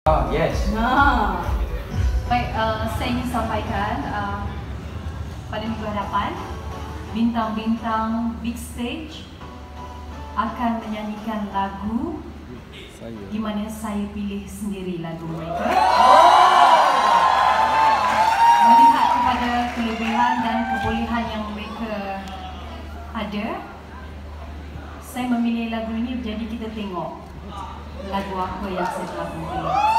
Yes. Baik, saya ingin sampaikan pada minggu hadapan bintang-bintang big stage akan menyanyikan lagu di mana saya pilih sendiri lagu mereka. Melihat kepada kelebihan dan kebolehan yang mereka ada, saya memilih lagu ini, jadi kita tengok lagu apa yang saya telah pilih.